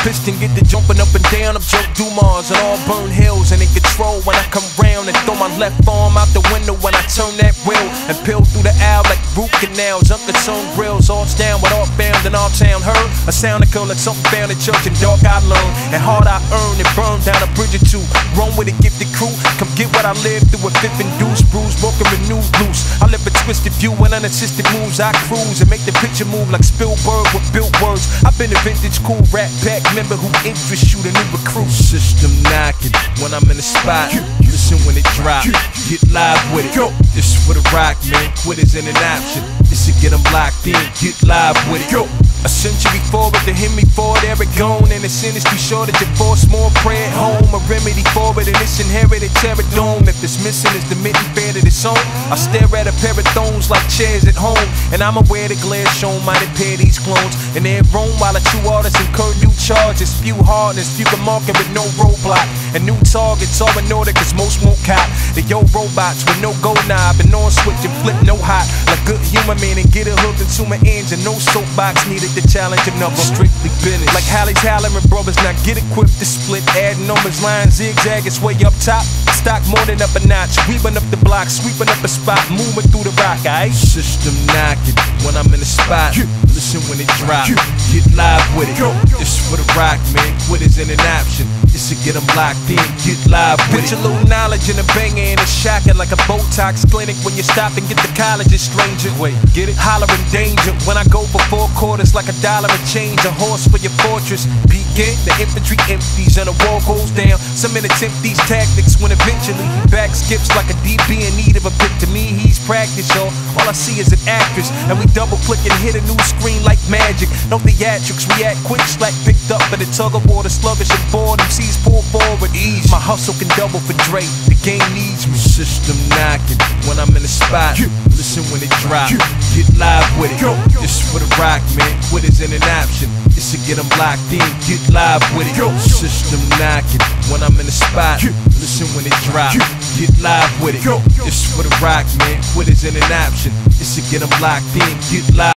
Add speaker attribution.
Speaker 1: piston, get the jumping up and down. I'm Joe Dumars and all burn hills and in control when I come round and throw my left arm out the window when I turn that wheel and peel through the aisle like root canals. Uncle Tone grills, arch down with all bound in our town. Heard a sound that come like something found in church and dark I learned and hard I earned and burned down a bridge or two. Run with a gifted crew, come get what I lived through a fifth induced bruise, broken renewed loose. I live a twisted view and unassisted moves. I cruise and make the picture move like Spielberg with built words. I've been a vintage cool rap pack member who interests you, the new recruit. System knocking when I'm in the spot. Listen when it drop, get live with it. This for the rock, man. Quitters ain't an option. This to get them locked in, get live with it. A century forward to hit me for it, Eric gone. And it's industry sure that you force more prayer at home. A remedy for it and it's inherited terror dome. If it's missing, it's the mitten fair that it's on. I stare at a pair of thrones like chairs at home. And I'm aware the glare shown might impair these clones. And they're roam while the true artists incur new charges. Few hardness, few can mark it with no roadblock. And new targets all in order cause most won't cop. The yo robots with no go knob and on switch and flip no hot. Like good human man and get it hooked into my ends. And no soapbox needed to challenge another. Strictly business. Like Halle's Halloran brothers, now get equipped to split. Adding numbers, line zigzag, it's way up top. Stock more than up a notch. Weaving up the block, sweeping up a spot, moving through the rock, aight? System knocking when I'm in the spot. Listen when it drop, get live with it. This for the rock, man. Quitters ain't an option. This to get them locked in, get live with it. Bitch, a little knowledge in a banger and it's shocking like a Botox clinic when you stop and get the college, a stranger. Wait, get it? Hollering danger when I go for 4 quarters like $1 a change. A horse for your fortress. Begin, the infantry empties and the wall goes down. Some men attempt these tactics when eventually he back skips like a DB in need of a pick. To me, he's practice, y'all. All I see is an actress, and we double click and hit a new screen like magic. No theatrics, react quick, slack picked up by the tug of war, the sluggish and bored. MCs pull forward, ease. My hustle can double for Drake. The game needs me. System knocking when I'm in the spot. Listen when it drop, get live with it. This for the rock, man. Quitters ain't an option. This to get them locked in, get live with it. System knocking when I'm in the spot. Listen when it drop, get live with it. This for the rock, man. Quitters ain't an option. This to get them locked in, get live.